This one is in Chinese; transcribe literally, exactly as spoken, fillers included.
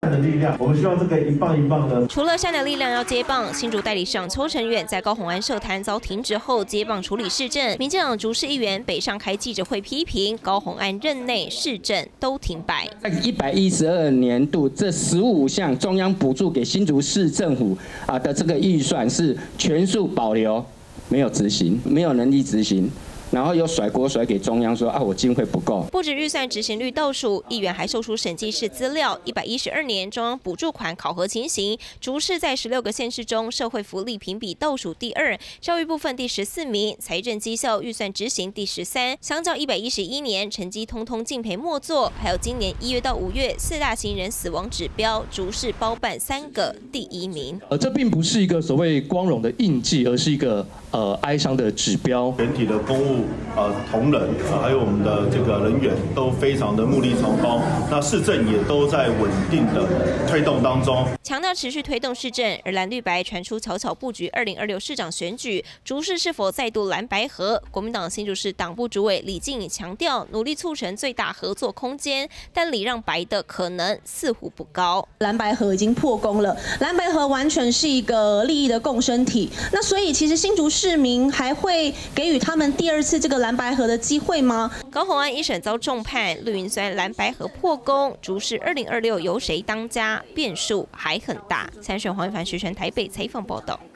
的力量，我们希望这个一棒一棒的。 除了善的力量要接棒，新竹代理市长邱成远在高虹安社坛遭停职后接棒处理市政，民进党竹市议员北上开记者会批评高虹安任内市政都停摆。 在一百一十二年度这十五项中央补助给新竹市政府啊的这个预算是全数保留，没有执行，没有能力执行。 然后又甩锅甩给中央说啊，我经费不够。 不止预算执行率倒数，议员还秀出审计室资料，一百一十二年中央补助款考核情形，竹市在十六个县市中社会福利评比倒数第二，教育部分第十四名，财政绩效预算执行第十三，相较一百一十一年成绩通通敬陪末座。还有今年一月到五月四大行人死亡指标，竹市包办三个第一名。 呃，这并不是一个所谓光荣的印记，而是一个呃哀伤的指标。 全体的公务。 呃，同仁啊，还有我们的这个人员都非常的目力崇高，那市政也都在稳定的推动当中， 强调持续推动市政。而蓝绿白传出巧巧布局二零二六市长选举，竹市是否再度蓝白合？国民党新竹市党部主委李静怡强调，努力促成最大合作空间，但礼让白的可能似乎不高。 蓝白合已经破功了，蓝白合完全是一个利益的共生体，那所以其实新竹市民还会给予他们第二次这个蓝。 蓝白合的机会吗？ 高虹安一审遭重判，绿营虽然蓝白合破功，竹市二零二六由谁当家，变数还很大。参选黄一凡、徐全台北采访报道。